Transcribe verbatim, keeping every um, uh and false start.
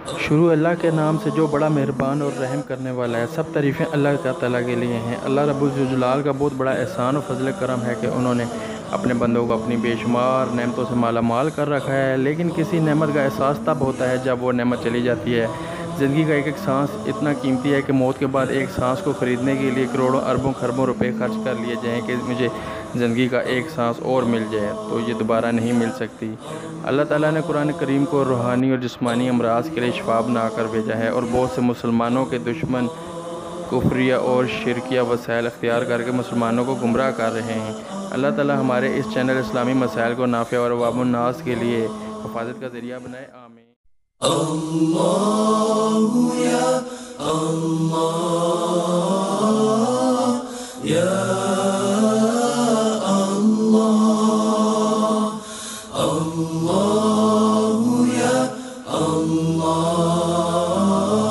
شروع اللہ کے نام سے جو بڑا مہربان اور رحم کرنے والا ہے۔ سب تعریفیں اللہ کا تعالیٰ کے لیے ہیں۔ اللہ رب الجلال کا بہت بڑا احسان و فضل کرم ہے کہ انہوں نے اپنے بندوں کو اپنی بے شمار نعمتوں سے مالا مال کر رکھا ہے، لیکن کسی نعمت کا احساس تب ہوتا ہے جب وہ نعمت چلی جاتی ہے۔ زندگی کا ایک ایک سانس اتنا قیمتی ہے کہ موت کے بعد ایک سانس کو خریدنے کے لیے کروڑوں اربوں خربوں روپے خرچ کر لیے جائیں کہ مجھے زندگی کا ایک سانس اور مل جائے تو یہ دوبارہ نہیں مل سکتی۔ اللہ تعالیٰ نے قرآن کریم کو روحانی اور جسمانی امراض کے لیے شفا بنا کر بھیجا ہے، اور بہت سے مسلمانوں کے دشمن کفریہ اور شرکیہ وسائل اختیار کر کے مسلمانوں کو گمراہ کر رہے ہیں۔ اللہ تعالیٰ ہمارے اس چینل اسلامی مسائل کو نافع اور عوام الناس کے لیے حفاظت کا ذریعہ بنائے، آمین۔ اللہ یا اللہ یا اللہ، اللہ یا اللہ۔